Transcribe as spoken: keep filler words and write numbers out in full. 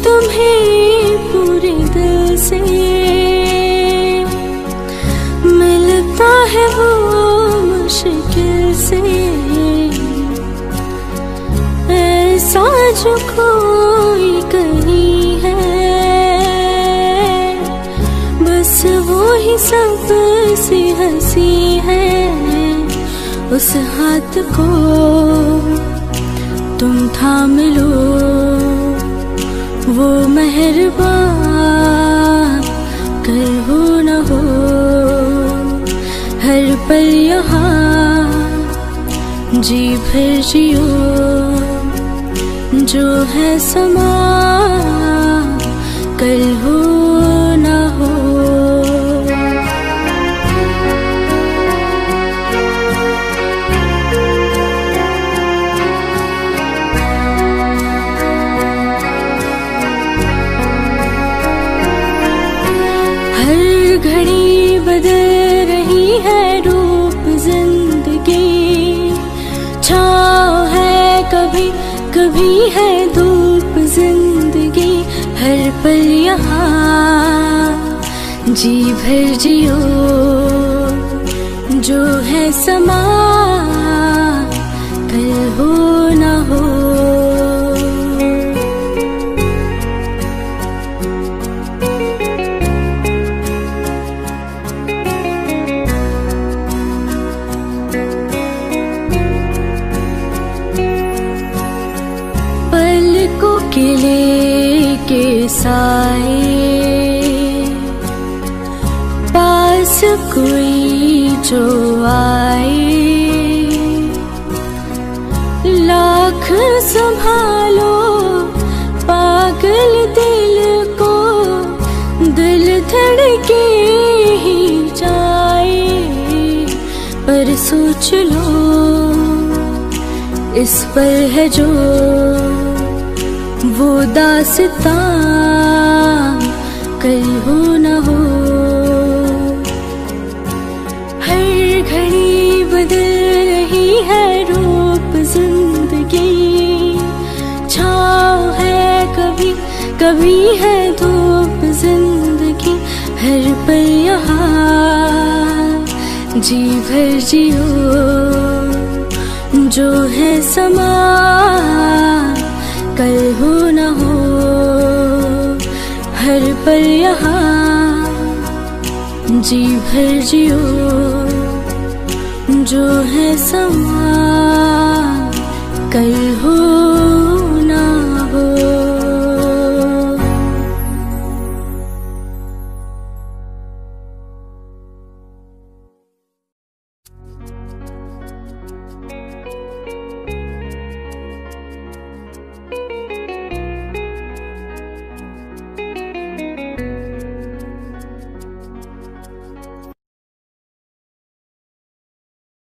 तुम्हें पूरे दिल से मिलता है वो मुश्किल से, ऐसा जो कोई कहीं है, बस वो ही सबसे हंसी है। उस हाथ को तुम थाम लो, वो मेहरबान कल हो न हो। हर पल यहाँ जी भर जियो, जो है समा कल हो न हो। हर घड़ी बदल रही है रूप जिंदगी, छाँव है कभी कभी है धूप जिंदगी। हर पल यहाँ जी भर जियो, जो है समा कल हो न हो। पलकों किले के साए, पास कोई जो आए, लाख संभालो पागल दिल को, दिल धड़के ही जाए। पर सोच लो इस पर है जो वो दास्तां कल हो न हो। हर घड़ी बदल रही है रूप जिंदगी, छाँव है कभी कभी है धूप जिंदगी। हर पल यहाँ जी भर जियो, जो है समा कल हो न हो। हर पल यहाँ जी भर जियो, जो है समा कल हो